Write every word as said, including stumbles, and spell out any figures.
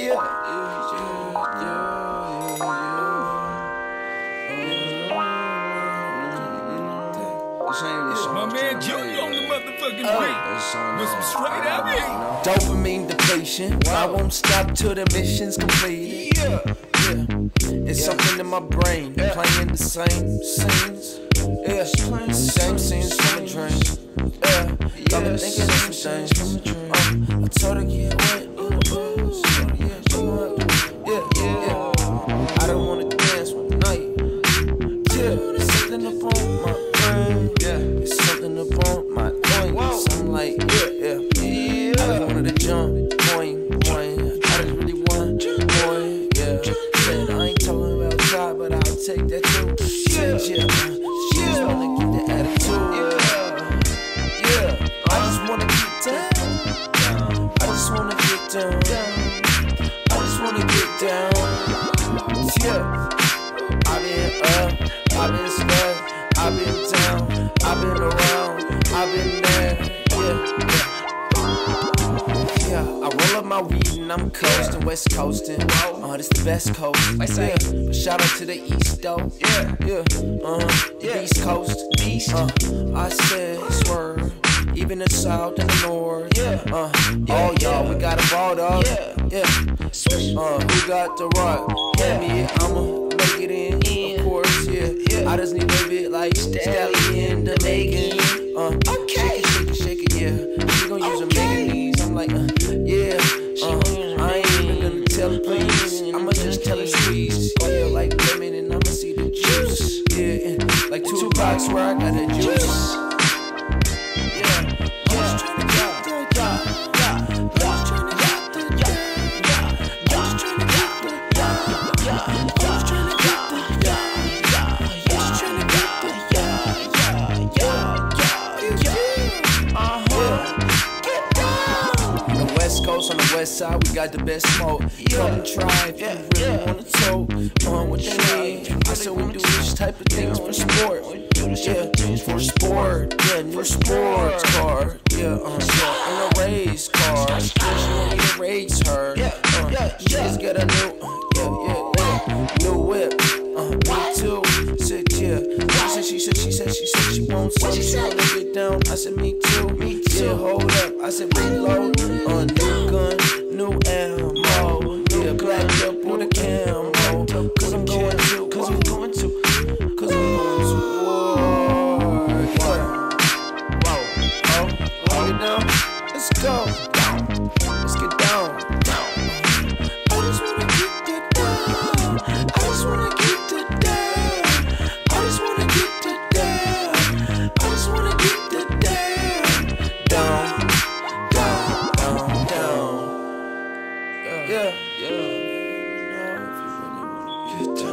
Yeah, yeah, yeah, yeah. My man Junior on the motherfucking beat with some straight up heat. Dopamine depletion. I won't stop till the mission's completed. Yeah, yeah. It's something in my brain playing the same scenes. Yeah, same scenes from a dream. Yeah, I've been thinking of some things from a dream. Uh, I told her get wet in the bus. Yeah, yeah, yeah. I don't wanna dance one night. Yeah, it's something up on my brain. Yeah, it's something up on my loins. I'm like, yeah, yeah, yeah. I just wanted to jump, boing, boing. I just really want, boing, yeah. Said I ain't talking about try, but I'll take that too. Said yeah, she just wanna get the attitude. Yeah, yeah. I just wanna get down. I just wanna get down. I just wanna get down. Yeah. I've been up, I've been stuck, I've been down, I've been around, I've been there, yeah, yeah. Yeah, I roll up my weed and I'm coasting, west coasting. Uh, this the best coast. Yeah, but shout out to the east though. Yeah, yeah. Uh, the east coast. East. Uh, I said swerve, even the south and the north. Yeah. Uh, oh y'all, we got a ball dog. Yeah, yeah. Uh, who got the rock? Yeah, me, I'ma make it in. Of course, yeah, yeah. I just need a bit like Stallion, the Megan. Uh, okay. Shake it, shake it, shake it, yeah. She gon' use a manganese. I'm like, uh, yeah. Uh, I ain't even gonna tell her please. I'ma just tell her squeeze. Oh yeah, like lemon and I'ma see the juice. Yeah, and like two box where I got the juice. Yeah, on the west side, we got the best smoke. Come and try if you really wanna tote. Uh, what you need? I said we do this type of things for sport. Yeah, for sport. Yeah, new sports car. Yeah, uh, yeah, in a race car. Yeah, she want me to race her. Uh, she just get a new, uh, yeah, yeah, yeah, new whip. Uh, me too. Said yeah. She said, she said, she said, she said she wants some. She wanna get down. I said me too. Me too. Yeah, hold up. I said reload. Uh, new gun, new ammo. Yeah, blacked up with a camo. Cause I'm going to, cause I'm going to, cause I'm going to war. Yeah. Whoa. Oh, oh, get down. Let's go. Let's get down. I just wanna get that down. I just wanna get that down. I just wanna get that down. I just wanna get that down. Down. Yeah, yeah. You know, if you really wanna get down.